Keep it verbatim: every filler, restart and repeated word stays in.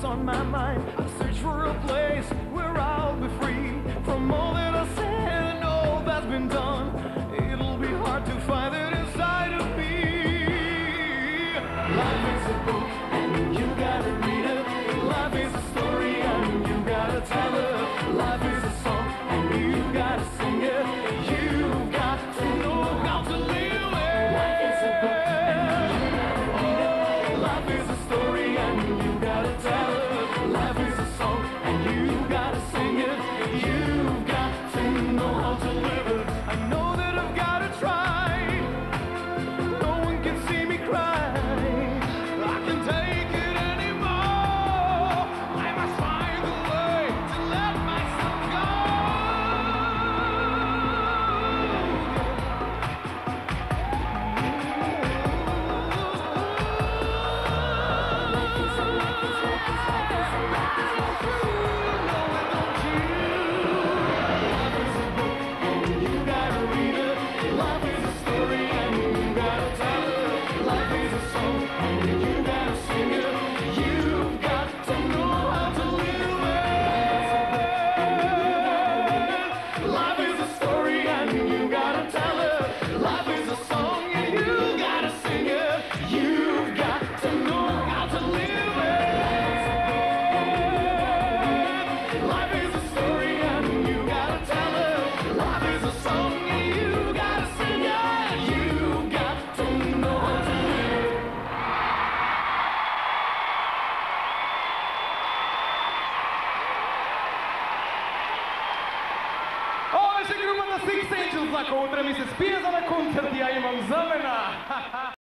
what's on my mind. I search for a place where I'll be free from all that I said and all that's been done. It'll be hard to find it inside of me. Life is a book and you gotta read it. Life is a story and you gotta tell it. Life is a song and you gotta sing it. You got to know how to live it. Life is a book and you gotta read it. Life is a story and you gotta tell it. Life is a song and you gotta sing it. You got to know how to live it. I know that I've gotta try. No one can see me cry. I can take it anymore. I must find a way to let myself go. Life is a, life is, life is, life is, life is, life is. You know it, don't you? Life is a book and you gotta read it. Life is a story and you gotta tell it. Life is a song and you gotta sing it. You've got to know how to live it. Life is a story and you gotta tell it. Life is a song and you gotta sing it. You've got to know how to live it. Life is a story and you gotta tell it. Life is a song and you gotta sing it. You've got to know how to live it. Ова беше групата Six Angels, ако утре ми се спие за на концерт, ја имам замена.